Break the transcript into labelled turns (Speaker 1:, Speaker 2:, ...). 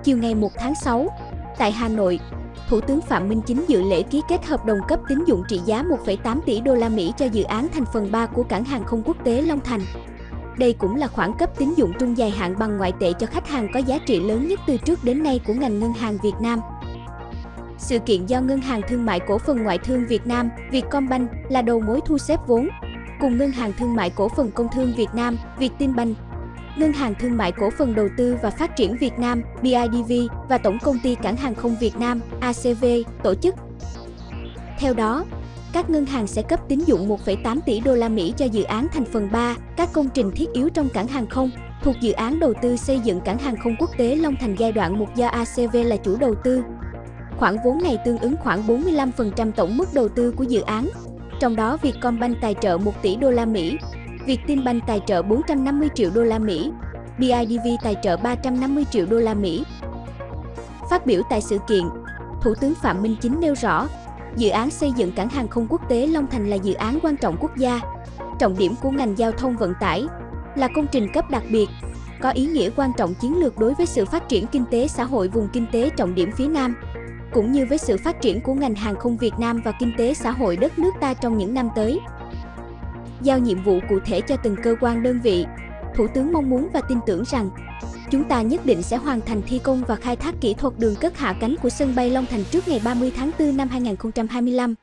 Speaker 1: Chiều ngày 1 tháng 6, tại Hà Nội, Thủ tướng Phạm Minh Chính dự lễ ký kết hợp đồng cấp tín dụng trị giá 1,8 tỷ đô la Mỹ cho dự án thành phần 3 của cảng hàng không quốc tế Long Thành. Đây cũng là khoản cấp tín dụng trung dài hạn bằng ngoại tệ cho khách hàng có giá trị lớn nhất từ trước đến nay của ngành ngân hàng Việt Nam. Sự kiện do Ngân hàng Thương mại Cổ phần Ngoại thương Việt Nam, Vietcombank là đầu mối thu xếp vốn, cùng Ngân hàng Thương mại Cổ phần Công thương Việt Nam, Vietinbank, Ngân hàng Thương mại Cổ phần Đầu tư và Phát triển Việt Nam, BIDV và Tổng công ty Cảng hàng không Việt Nam, ACV, tổ chức. Theo đó, các ngân hàng sẽ cấp tín dụng 1,8 tỷ đô la Mỹ cho dự án thành phần 3, các công trình thiết yếu trong cảng hàng không, thuộc dự án đầu tư xây dựng cảng hàng không quốc tế Long Thành giai đoạn 1 do ACV là chủ đầu tư. Khoản vốn này tương ứng khoảng 45% tổng mức đầu tư của dự án, trong đó Vietcombank tài trợ 1 tỷ đô la Mỹ, Vietinbank tài trợ 450 triệu đô la Mỹ, BIDV tài trợ 350 triệu đô la Mỹ. Phát biểu tại sự kiện, Thủ tướng Phạm Minh Chính nêu rõ, dự án xây dựng cảng hàng không quốc tế Long Thành là dự án quan trọng quốc gia, trọng điểm của ngành giao thông vận tải, là công trình cấp đặc biệt, có ý nghĩa quan trọng chiến lược đối với sự phát triển kinh tế xã hội vùng kinh tế trọng điểm phía Nam, cũng như với sự phát triển của ngành hàng không Việt Nam và kinh tế xã hội đất nước ta trong những năm tới. Giao nhiệm vụ cụ thể cho từng cơ quan đơn vị, Thủ tướng mong muốn và tin tưởng rằng chúng ta nhất định sẽ hoàn thành thi công và khai thác kỹ thuật đường cất hạ cánh của sân bay Long Thành trước ngày 30 tháng 4 năm 2025.